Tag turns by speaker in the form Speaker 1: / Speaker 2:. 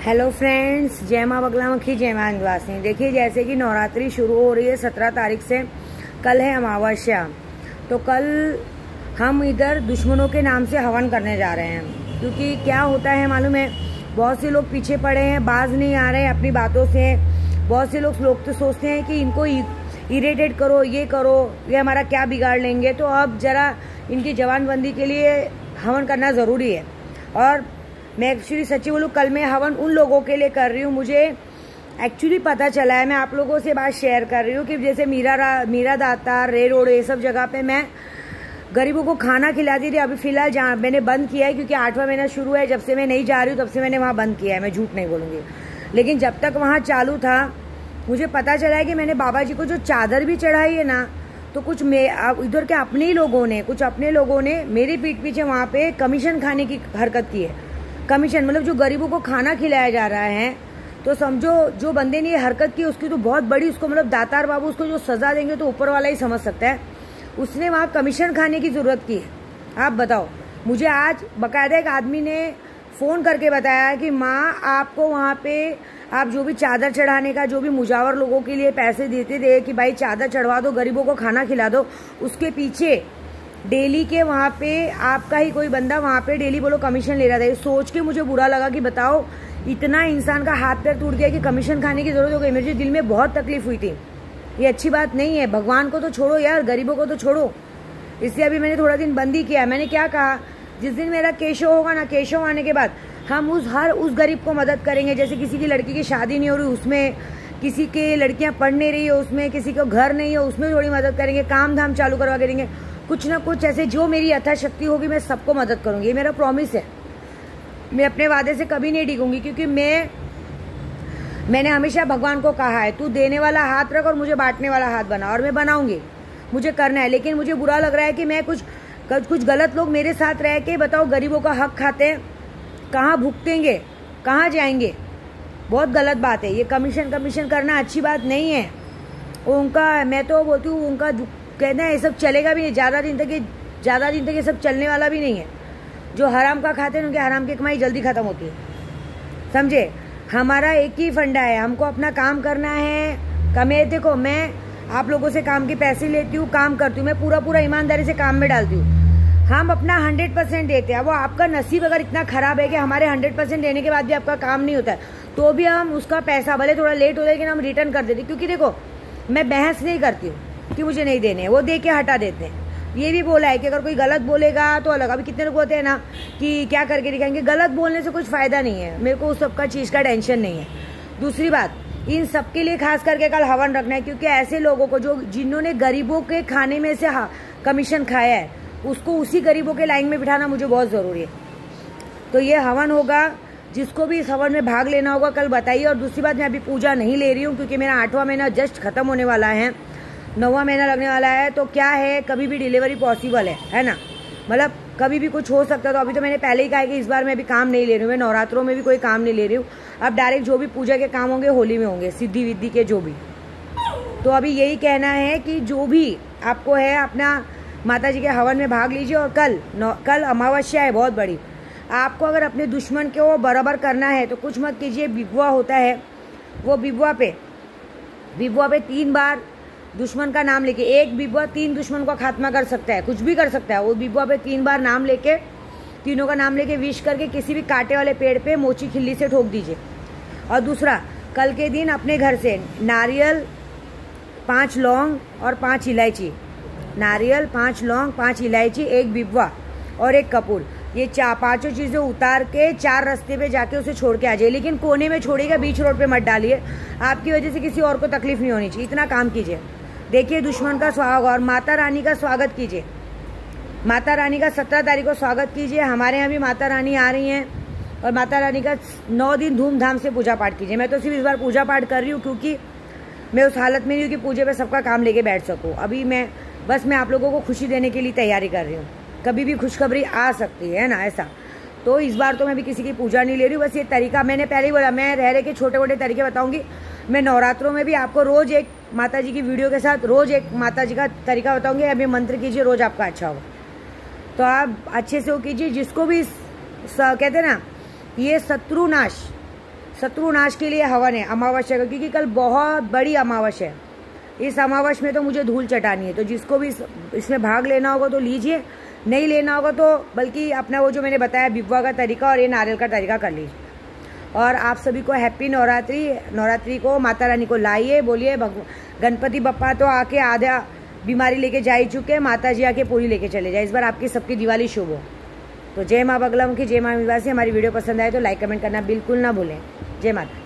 Speaker 1: Hello friends, जय माँ बगलामुखी, जय माँ निवासिनी। देखिए, जैसे कि नवरात्रि शुरू हो रही है 17 तारीख से। कल है अमावस्या, तो कल हम इधर दुश्मनों के नाम से हवन करने जा रहे हैं। क्योंकि क्या होता है मालूम है, बहुत से लोग पीछे पड़े हैं, बाज नहीं आ रहे अपनी बातों से। बहुत से लोग तो सोचते हैं कि इनको इरिटेट करो, ये करो, ये हमारा क्या बिगाड़ लेंगे। तो अब जरा इनकी जवानबंदी के लिए हवन करना ज़रूरी है। और मैं एक्चुअली सच्ची बोलूँ, कल मैं हवन उन लोगों के लिए कर रही हूँ। मुझे एक्चुअली पता चला है, मैं आप लोगों से बात शेयर कर रही हूँ कि जैसे मीरा दातार, रे रोड, ये सब जगह पे मैं गरीबों को खाना खिलाती थी। अभी फिलहाल जहाँ मैंने बंद किया है, क्योंकि 8वां महीना शुरू है। जब से मैं नहीं जा रही हूँ तब से मैंने वहाँ बंद किया है, मैं झूठ नहीं बोलूँगी। लेकिन जब तक वहाँ चालू था, मुझे पता चला है कि मैंने बाबा जी को जो चादर भी चढ़ाई है ना, तो कुछ इधर के अपने ही लोगों ने, कुछ अपने लोगों ने मेरी पीठ पीछे वहाँ पे कमीशन खाने की हरकत की है। कमीशन मतलब जो गरीबों को खाना खिलाया जा रहा है, तो समझो जो बंदे ने ये हरकत की उसकी तो बहुत बड़ी, उसको मतलब दातार बाबू उसको जो सजा देंगे तो ऊपर वाला ही समझ सकता है। उसने वहाँ कमीशन खाने की जरूरत की है। आप बताओ, मुझे आज बकायदा एक आदमी ने फ़ोन करके बताया कि माँ, आपको वहाँ पे आप जो भी चादर चढ़ाने का, जो भी मुजावर लोगों के लिए पैसे देते थे कि भाई चादर चढ़वा दो, गरीबों को खाना खिला दो, उसके पीछे डेली के वहाँ पे आपका ही कोई बंदा वहाँ पे डेली बोलो कमीशन ले रहा था। ये सोच के मुझे बुरा लगा कि बताओ, इतना इंसान का हाथ पैर टूट गया कि कमीशन खाने की जरूरत हो गई। मेरे दिल में बहुत तकलीफ हुई थी। ये अच्छी बात नहीं है। भगवान को तो छोड़ो यार, गरीबों को तो छोड़ो। इसलिए अभी मैंने थोड़ा दिन बंदी किया। मैंने क्या कहा, जिस दिन मेरा केशव होगा ना, केशव आने के बाद हम उस गरीब को मदद करेंगे। जैसे किसी की लड़की की शादी नहीं हो रही उसमें, किसी के लड़कियां पढ़ नहीं रही है उसमें, किसी को घर नहीं है उसमें थोड़ी मदद करेंगे, काम धाम चालू करवा के देंगे। कुछ ना कुछ ऐसे जो मेरी यथाशक्ति होगी मैं सबको मदद करूंगी। ये मेरा प्रॉमिस है। मैं अपने वादे से कभी नहीं डिगूंगी, क्योंकि मैंने हमेशा भगवान को कहा है, तू देने वाला हाथ रख और मुझे बांटने वाला हाथ बना। और मैं बनाऊंगी, मुझे करना है। लेकिन मुझे बुरा लग रहा है कि मैं कुछ गलत लोग मेरे साथ रह के, बताओ, गरीबों का हक खाते हैं। कहाँ भुगतेंगे, कहाँ जाएंगे? बहुत गलत बात है ये। कमीशन करना अच्छी बात नहीं है। उनका, मैं तो बोलती हूँ, उनका कहना है ये सब चलेगा भी नहीं ज़्यादा दिन तक ये सब चलने वाला भी नहीं है। जो हराम का खाते हैं उनके हराम की कमाई जल्दी खत्म होती है, समझे। हमारा एक ही फंडा है, हमको अपना काम करना है। देखो, मैं आप लोगों से काम के पैसे लेती हूँ, काम करती हूँ, मैं पूरा ईमानदारी से काम में डालती हूँ। हम अपना 100% देते हैं। वो आपका नसीब अगर इतना खराब है कि हमारे 100% देने के बाद भी आपका काम नहीं होता है, तो भी हम उसका पैसा भले थोड़ा लेट हो, लेकिन हम रिटर्न कर देते। क्योंकि देखो, मैं बहस नहीं करती हूँ कि मुझे नहीं देने, वो दे के हटा देते हैं। ये भी बोला है कि अगर कोई गलत बोलेगा तो अलग। अभी कितने लोग होते हैं ना कि क्या करके दिखाएंगे। गलत बोलने से कुछ फायदा नहीं है। मेरे को उस सबका चीज़ का टेंशन नहीं है। दूसरी बात, इन सबके लिए खास करके कल हवन रखना है, क्योंकि ऐसे लोगों को जिन्होंने गरीबों के खाने में से कमीशन खाया है, उसको उसी गरीबों के लाइन में बिठाना मुझे बहुत ज़रूरी है। तो ये हवन होगा, जिसको भी इस हवन में भाग लेना होगा कल बताइए। और दूसरी बात, मैं अभी पूजा नहीं ले रही हूँ, क्योंकि मेरा 8वां महीना जस्ट खत्म होने वाला है, 9वां महीना लगने वाला है। तो क्या है, कभी भी डिलीवरी पॉसिबल है ना, मतलब कभी भी कुछ हो सकता है। तो अभी तो मैंने पहले ही कहा कि इस बार मैं अभी काम नहीं ले रही हूँ। मैं नवरात्रों में भी कोई काम नहीं ले रही हूँ। अब डायरेक्ट जो भी पूजा के काम होंगे होली में होंगे, सिद्धि विद्धि के जो भी। तो अभी यही कहना है कि जो भी आपको है, अपना माता जी के हवन में भाग लीजिए। और कल अमावस्या है बहुत बड़ी। आपको अगर अपने दुश्मन को बराबर करना है तो कुछ मत कीजिए। बिबुआ होता है, वो बिबुआ पे 3 बार दुश्मन का नाम लेके, एक बिबुआ 3 दुश्मन का खात्मा कर सकता है, कुछ भी कर सकता है। वो बिबुआ पे 3 बार नाम लेके, तीनों का नाम लेके विश करके किसी भी कांटे वाले पेड़ पे मोची खिल्ली से ठोक दीजिए। और दूसरा, कल के दिन अपने घर से नारियल, 5 लौंग और 5 इलायची, नारियल, 5 लौंग, 5 इलायची, 1 बिबुआ और 1 कपूर, ये 5 चीज़ें उतार के 4 रास्ते पे जाके उसे छोड़ के आ जाइए। लेकिन कोने में छोड़िएगा, बीच रोड पे मत डालिए। आपकी वजह से किसी और को तकलीफ नहीं होनी चाहिए। इतना काम कीजिए। देखिए, दुश्मन का स्वागत और माता रानी का स्वागत कीजिए। माता रानी का 17 तारीख को स्वागत कीजिए। हमारे यहाँ भी माता रानी आ रही हैं, और माता रानी का 9 दिन धूमधाम से पूजा पाठ कीजिए। मैं तो सिर्फ इस बार पूजा पाठ कर रही हूँ, क्योंकि मैं उस हालत में नहीं हूँ कि पूजे पे सबका काम लेके बैठ सकूँ। अभी मैं आप लोगों को खुशी देने के लिए तैयारी कर रही हूँ। कभी भी खुशखबरी आ सकती है ना, ऐसा। तो इस बार तो मैं भी किसी की पूजा नहीं ले रही हूँ। बस ये तरीका मैंने पहले ही बोला, मैं रह के छोटे मोटे तरीके बताऊंगी। मैं नवरात्रों में भी आपको रोज़ एक माता जी की वीडियो के साथ रोज़ एक माता जी का तरीका बताऊंगी। अभी मंत्र कीजिए, रोज़ आपका अच्छा होगा। तो आप अच्छे से वो कीजिए। जिसको भी कहते हैं ना, ये शत्रुनाश के लिए हवन है अमावस्या का, क्योंकि कल बहुत बड़ी अमावस्या है। इस अमावस्या में तो मुझे धूल चटानी है, तो जिसको भी इसमें भाग लेना होगा तो लीजिए, नहीं लेना होगा तो बल्कि अपना वो जो मैंने बताया बिब्वा का तरीका और ये नारियल का तरीका कर लीजिए। और आप सभी को हैप्पी नवरात्रि। नवरात्रि को माता रानी को लाइए, बोलिए गणपति बप्पा तो आके आधा बीमारी लेके जा ही चुके हैं, माता जी आके पूरी लेके चले जाए। इस बार आपकी सबकी दिवाली शुभ हो। तो जय माँ बगलामुखी, जय माँ विंध्यवासिनी। हमारी वीडियो पसंद आए तो लाइक कमेंट करना बिल्कुल ना भूलें। जय माता।